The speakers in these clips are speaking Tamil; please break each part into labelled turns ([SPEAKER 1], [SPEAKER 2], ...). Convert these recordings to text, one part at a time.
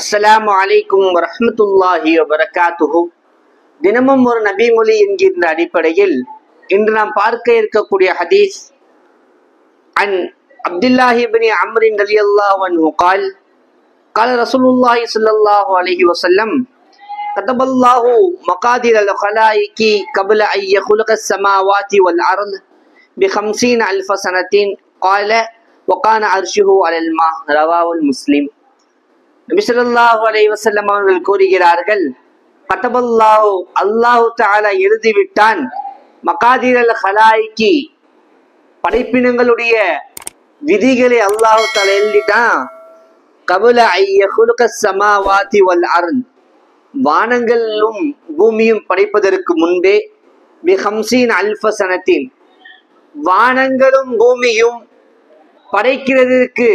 [SPEAKER 1] அஸ்ஸலாமு அலைக்கும் வரஹ்மத்துல்லாஹி வபரகாத்துஹு. தினமும் ஒரு நபி மொழி என்கின்ற அடிப்படையில் இன்று நாம் பார்க்க இருக்கக்கூடிய ஹதீஸ் அன் அப்துல்லாஹி இப்னு அம்ர் ரலியல்லாஹு அன்ஹு قال قال رسول الله صلى الله عليه وسلم كتب الله مقادير الخلائق قبل أن يخلق السماوات والأرض ب50,000 سنة قال وكان عرشه على الماء رواه المسلم. நபி ஸல்லல்லாஹு அலைஹி வஸல்லம் அவர்கள் கூறுகிறார்கள், கதபல்லாஹு அல்லாஹு தஆலா எழுதிவிட்டான், மகாதீரல் ஹலாயிக்கி படைப்பினங்களுடைய விதிகளை அல்லாஹு தஆலா எழுதிட்டான். கபுல ஐயஹுலுக ஸமாவாதி வல் அர்த் வானங்களும் பூமியும் படைப்பதற்கு முன்பே பி50,000 சனத்தின் வானங்களும் பூமியும் படைக்கிறதுக்கு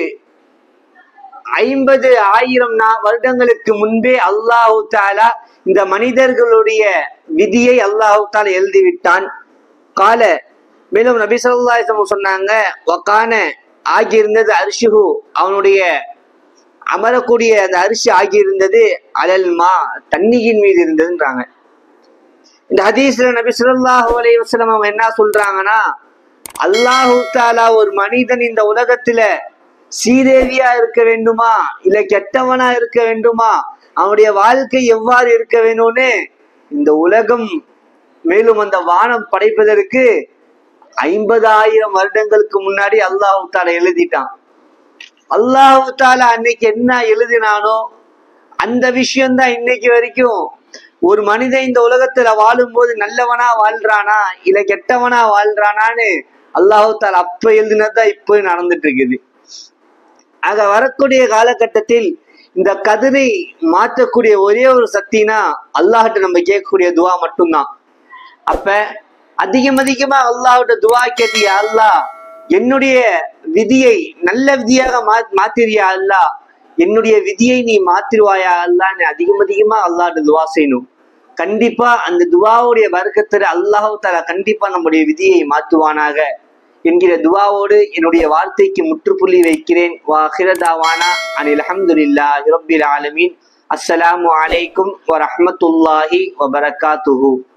[SPEAKER 1] 50,000 வருடங்களுக்கு முன்பே அல்லாஹு தஆலா இந்த மனிதர்களுடைய விதியை அல்லாஹு தஆலா எழுதிவிட்டான். கால மேலும் நபி ஸல்லல்லாஹு அலைஹி வஸல்லம் சொன்னாங்க, வகான ஆகியிருந்தது அர்ஷுஹு அவனுடைய அமரக்கூடிய அந்த அரிசி ஆகியிருந்தது அலல்மா தண்ணியின் மீது இருந்ததுன்றாங்க. இந்த ஹதீஸ்ல நபி ஸல்லல்லாஹு அலைஹி வஸல்லம் அவங்க என்ன சொல்றாங்கன்னா, அல்லாஹு தஆலா ஒரு மனிதன் இந்த உலகத்துல சீதேவியா இருக்க வேண்டுமா இல்ல கெட்டவனா இருக்க வேண்டுமா, அவனுடைய வாழ்க்கை எவ்வாறு இருக்க வேணும்னு இந்த உலகம் மேலும் அந்த வானம் படைப்பதற்கு 50,000 வருடங்களுக்கு முன்னாடி அல்லாஹு தஆலா எழுதிட்டான். அல்லாஹு தஆலா அன்னைக்கு என்ன எழுதினானோ அந்த விஷயம்தான் இன்னைக்கு வரைக்கும் ஒரு மனிதன் இந்த உலகத்துல வாழும் போது நல்லவனா வாழ்றானா இல்ல கெட்டவனா வாழ்றானான்னு அல்லாஹு தஆலா அப்ப எழுதினதுதான் இப்ப நடந்துட்டு இருக்குது. ஆக வரக்கூடிய காலகட்டத்தில் இந்த கதிரை மாற்றக்கூடிய ஒரே ஒரு சக்தினா அல்லாஹ்ட்ட நம்ம கேட்கக்கூடிய துவா மட்டும்தான். அப்ப அதிகமா அல்லாஹ்ட்ட துவா கேட்டியா, அல்லாஹ் என்னுடைய விதியை நல்ல விதியாக மாத்திரியா, அல்லாஹ் என்னுடைய விதியை நீ மாத்திருவாயா அல்லாஹ்னு அதிகமா அல்லாஹ்ட்ட துவா செய்யணும். கண்டிப்பா அந்த துவாவுடைய வர்க்கத்துல அல்லாஹ் தஆலா கண்டிப்பா நம்முடைய விதியை மாற்றுவானாக என்கிற துவாவோடு என்னுடைய வார்த்தைக்கு முற்றுப்புள்ளி வைக்கிறேன். வாஹிர தாவானா அனில் அல்ஹம்துலில்லாஹி ரப்பில் ஆலமீன். அஸ்ஸலாமு அலைக்கும் வரஹ்மத்துல்லாஹி வபரகாத்துஹு.